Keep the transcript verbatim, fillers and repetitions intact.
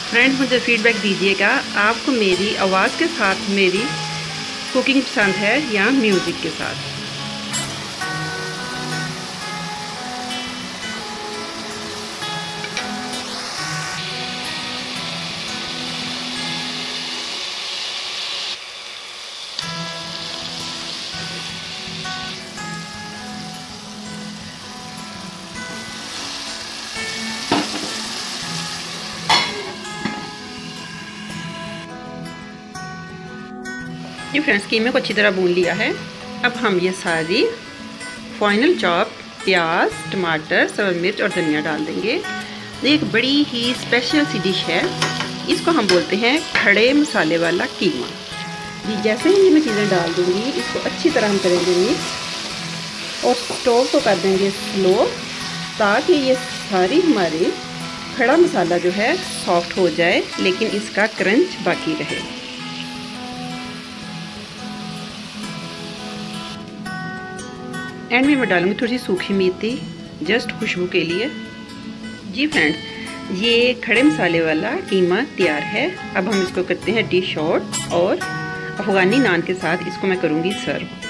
Friends मुझे feedback दीजिएगा, आपको मेरी आवाज़ के साथ मेरी कुकिंग पसंद है या म्यूज़िक के साथ। ये फ्रेंड्स कीमे को अच्छी तरह भून लिया है। अब हम ये सारी फाइनल चॉप प्याज, टमाटर, सब्ज़ मिर्च और धनिया डाल देंगे। ये एक बड़ी ही स्पेशल सी डिश है, इसको हम बोलते हैं खड़े मसाले वाला कीमा। जी जैसे ही मैं चीज़ें डाल दूँगी इसको अच्छी तरह हम करेंगे मिक्स और स्टोव को कर देंगे स्लो, ताकि ये सारी हमारी खड़ा मसाला जो है सॉफ्ट हो जाए लेकिन इसका क्रंच बाकी रहे। एंड में मैं डालूंगी थोड़ी सी सूखी मेथी जस्ट खुशबू के लिए। जी फ्रेंड्स ये खड़े मसाले वाला कीमा तैयार है। अब हम इसको करते हैं डिश आउट और अफ़गानी नान के साथ इसको मैं करूँगी सर्व।